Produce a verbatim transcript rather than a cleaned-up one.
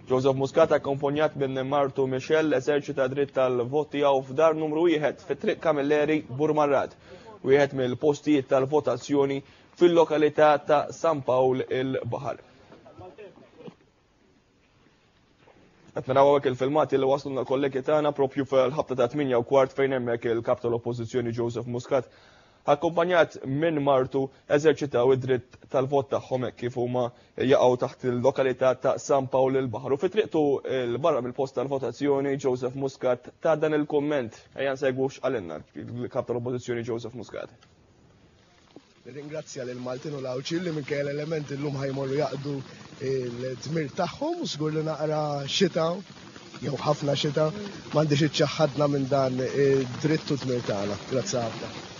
Joseph Muscat akkompanjat minn Martu Michel eżerċita dritt tal-vot tiegħu f'dar numru wieħed fit-triq Kamilleri Burmarrad, wieħed mill-postijiet tal-votazzjoni fil-lokalità ta' San Pawl il-Baħar. Qed naraw hekk il-filmati li wasluna l-kollegi tagħna propju fil-ħabta ta' tminja u kwart fejn hemmhekk il-kap tal-Oppożizzjoni Joseph Muscat akkompanjat minn Martu eżerċitaw id-dritt tal-vot tagħhom hekk kif huma jaqgħu taħt il-lokalità ta' San Pawl il-Baħar. U fit-triqtu l-barra mill-post tal-votazzjoni Joseph Muscat ta' dan il-komment ejja nsegwu x'qalinna il-kap tal-Oppożizzjoni Joseph Muscat. Ringrazzja lil Maltin u l-Awċil li minkejja l-elementi llum ħajmorru jaqdu l-tmir tagħhom u żgur li naqra xita jew ħafna xita m'għandix iċċaħħadna minn dan id-dritt u tmir tagħna. Grazzi ħafna.